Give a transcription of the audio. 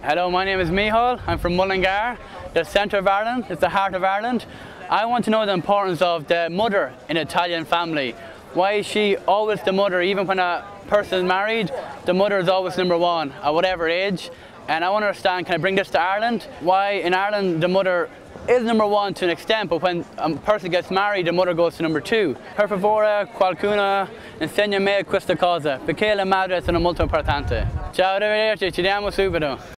Hello, my name is Micheál. I'm from Mullingar, the centre of Ireland. It's the heart of Ireland. I want to know the importance of the mother in an Italian family. Why is she always the mother? Even when a person is married, the mother is always number one at whatever age. And I want to understand, can I bring this to Ireland? Why in Ireland the mother is number one to an extent, but when a person gets married, the mother goes to number two. Per favore, qualcuno insegna me questa cosa, perché la madre sono molto importante. Ciao, arrivederci, ci vediamo subito.